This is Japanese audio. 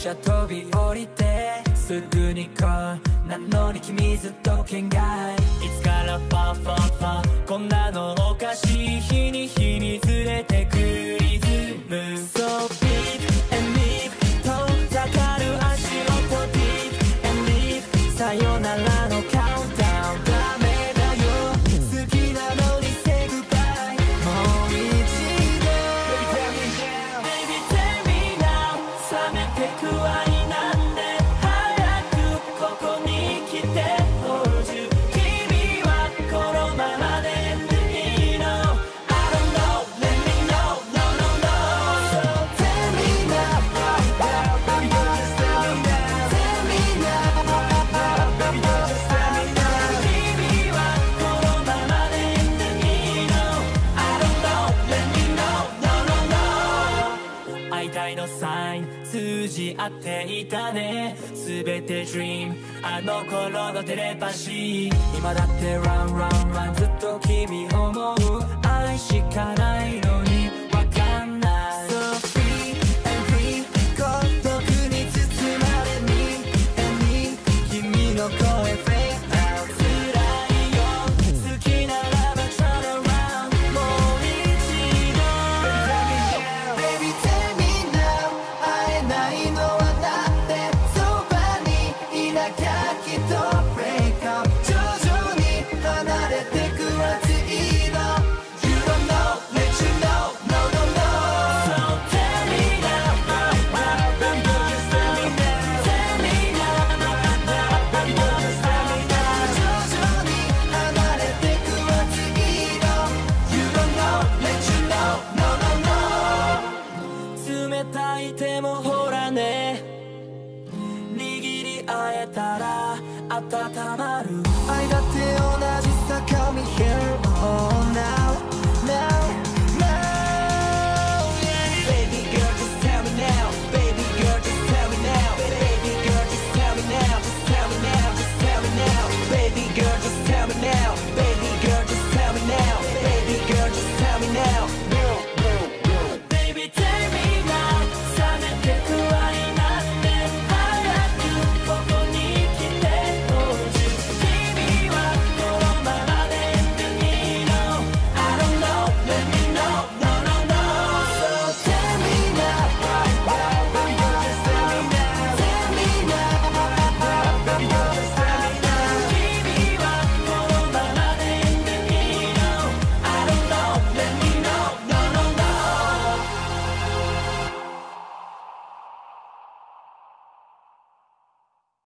車飛び降りてすぐに来いなのに君ずっと県外いつからファーファーファーこんなのおかしい日に日にずれてくリズム So beat and leave 遠ざかる足音 Beat and leave さよならのカウントダウンダメだよ好きなのに Say goodbye もう一度 Baby tell me now 冷めてく愛なんで早くここに来て Hold you 君はこのままでいいの I don't know let me know no no no So tell me now baby just tell me now tell me now baby just tell me now 君はこのままでいいの I don't know let me know no no no 会いたいのサイン通じ合っていたね全て Dream あの頃のテレパシー今だって Run Run Run ずっと君思う愛しかないのよ